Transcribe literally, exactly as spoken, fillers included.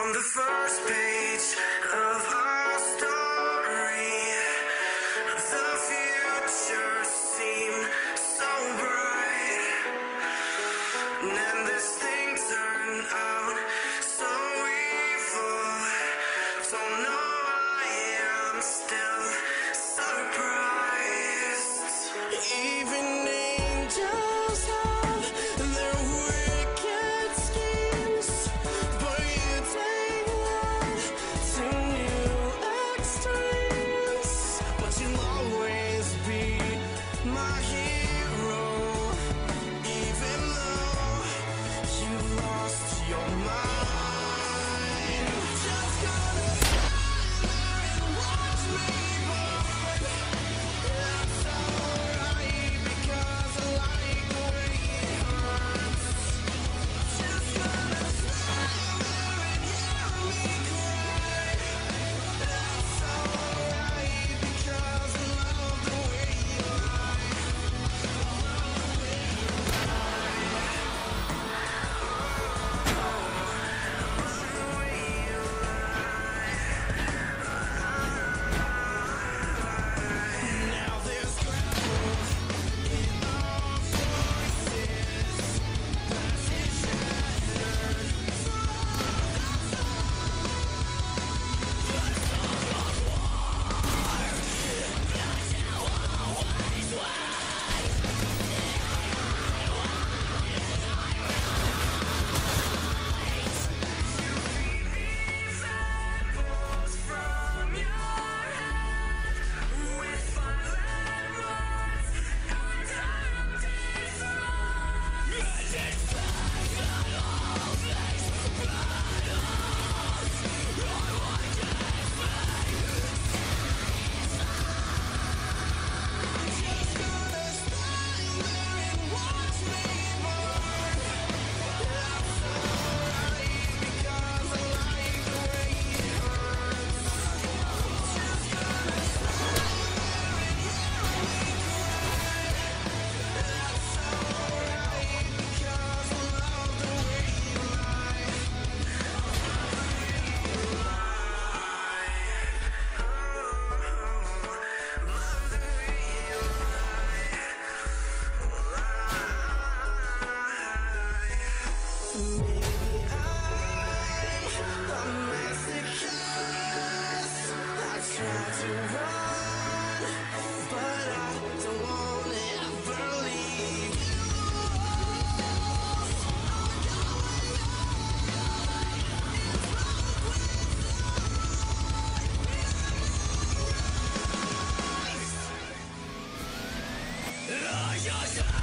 On the first page of our story, the future seemed so bright, and then this thing turned out so evil. So no, I am still surprised. Even angels have their wicked schemes, but you take love to new extremes. But you'll always be my hero, even though you lost your mind. Just gonna stand there and watch me burn. That's alright, because I like the way it hurts. Just gonna stand there and hear me cry. That's alright, because I love the way you lie. Now there's gravel in our voices, passion shattered. Examples from your head with violent words and empty threats. Just gonna stand there and watch me burn. That's alright, because I like the way it hurts. Just gonna stand there and hear me cry. That's alright, because I love the way you lie. Maybe I'm a masochist. I try to run, but I don't wanna ever leave you. I just